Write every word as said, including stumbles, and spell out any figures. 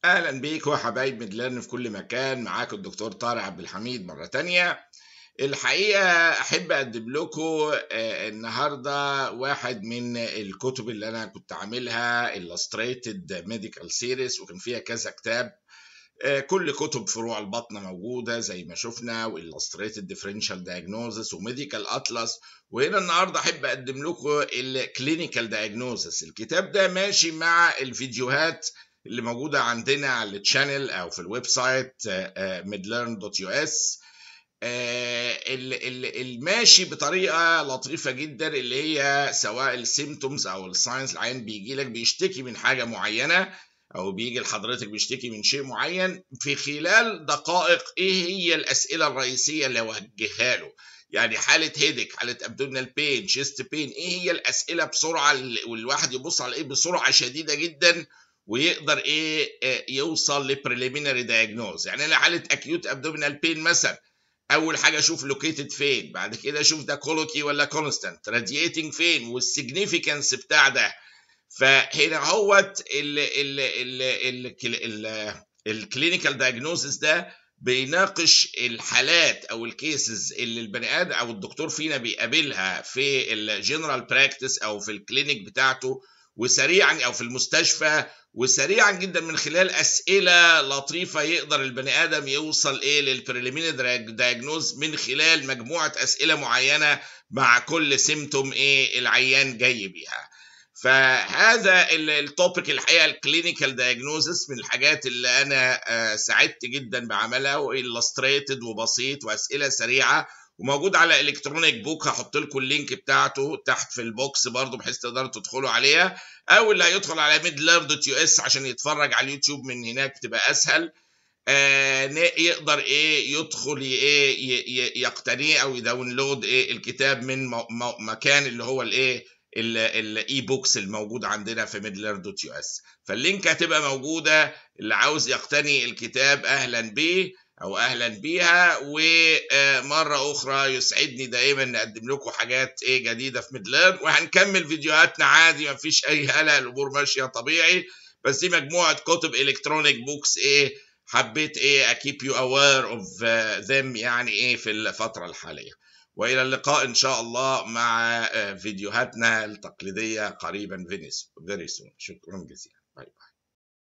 اهلا بيكم يا حبايب ميدلرن في كل مكان. معاكم الدكتور طارق عبد الحميد مره تانية. الحقيقه احب اقدم لكم النهارده واحد من الكتب اللي انا كنت عاملها Illustrated Medical Series، وكان فيها كذا كتاب. كل كتب فروع البطنه موجوده زي ما شفنا، وإلستريتد ديفرنشال دايجنوزس وميديكال اطلس. وهنا النهارده احب اقدم لكم الكلينيكال دايجنوزس. الكتاب ده ماشي مع الفيديوهات اللي موجوده عندنا على الشانل او في الويب سايت ميدلرن دوت يو اس. الماشي بطريقه لطيفه جدا، اللي هي سواء السيمتومز او الساينس. العيان بيجي لك بيشتكي من حاجه معينه، او بيجي لحضرتك بيشتكي من شيء معين، في خلال دقائق ايه هي الاسئله الرئيسيه اللي اوجهها له. يعني حاله هيدك، حاله ابدومينال بين، شيست بين، ايه هي الاسئله بسرعه، والواحد يبص على ايه بسرعه شديده جدا ويقدر ايه يوصل لبريليمينري دايجنوز. يعني انا حاله اكيوت ابدومينال بين مثلا، اول حاجه اشوف لوكيتد فين، بعد كده اشوف ده كولوكي ولا كونستانت، رادييتنج فين، والسيجنيفيكانس بتاع ده. فهنا هوت الكلينيكال دايجنوزس ده بيناقش الحالات او الكيسز اللي البني ادم او الدكتور فينا بيقابلها في الجنرال براكتس او في الكلينيك بتاعته، وسريعا او في المستشفى، وسريعا جدا من خلال اسئله لطيفه يقدر البني ادم يوصل ايه للبريليمينري دايجنوز من خلال مجموعه اسئله معينه مع كل سيمتوم ايه العيان جاي بيها. فهذا التوبيك الحقيقه الكلينيكال دايجنوزس من الحاجات اللي انا سعدت جدا بعملها، وإلستريتد وبسيط واسئله سريعه، وموجود على الكترونيك بوك. هحط لكم اللينك بتاعته تحت في البوكس برضو بحيث تقدروا تدخلوا عليها، او اللي هيدخل على ميدلرن دوت يو اس عشان يتفرج على اليوتيوب من هناك تبقى اسهل. آه يقدر ايه يدخل ايه يقتنيه او يداونلود ايه الكتاب من مكان اللي هو الايه الاي بوكس الموجود عندنا في ميدلرن دوت يو اس. فاللينك هتبقى موجوده، اللي عاوز يقتني الكتاب اهلا بيه او اهلا بيها. ومره اخرى يسعدني دائما نقدم لكم حاجات ايه جديده في ميدلرن، وهنكمل فيديوهاتنا عادي، ما فيش اي قلق، الامور ماشيه طبيعي. بس دي مجموعه كتب الكترونيك بوكس ايه حبيت ايه keep you aware of them يعني ايه في الفتره الحاليه. والى اللقاء ان شاء الله مع فيديوهاتنا التقليديه قريبا. Venous very soon. شكرا جزيلا. باي باي.